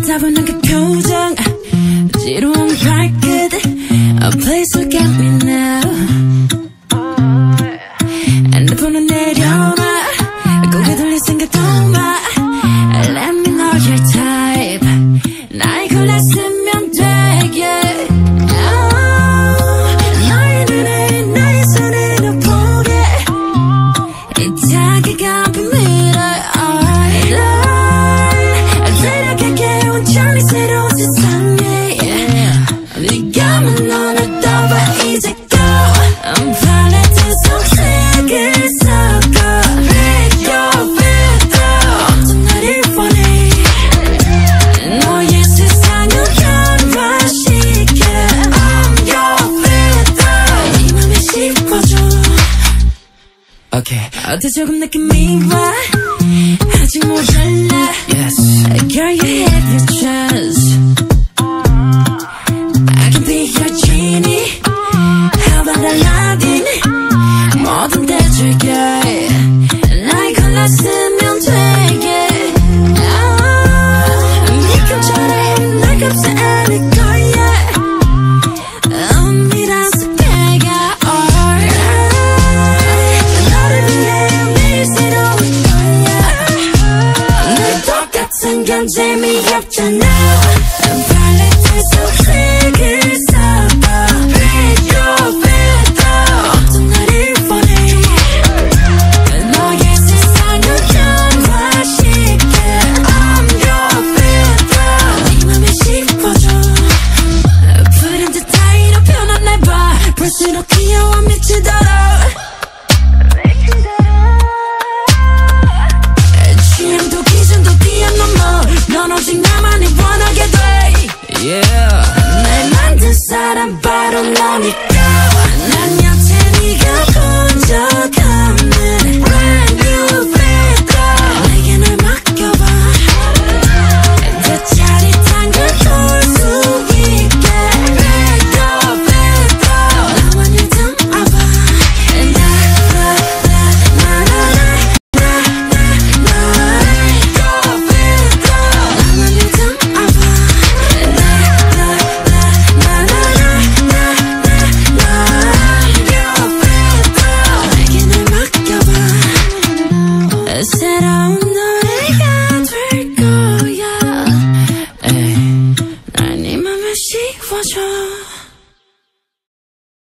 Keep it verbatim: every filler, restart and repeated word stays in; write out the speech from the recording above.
따분한 그 표정 지루한 발끝 Please look at me now 핸드폰은 내려놔 고개 돌릴 생각도 마 Let me know your type 나의 골랐으면 돼 yeah. oh, 너의 눈에 나의 손에 너 보게 이 자기가 비밀을 널 데려갈게 온전히 새로운 세상에 yeah. 네가 만나는 떠봐 이제 go I'm falling to 속색을 섞어 Break your filter 어떤 나를 원해 너의 세상을 변화시켜 I'm your filter 네 맘에 씹어줘 Okay. 어때 조금 느낌이 와 아직 모자라 Yes. Girl you have your chance I can be your genie How about Aladdin 뭐든 대줄게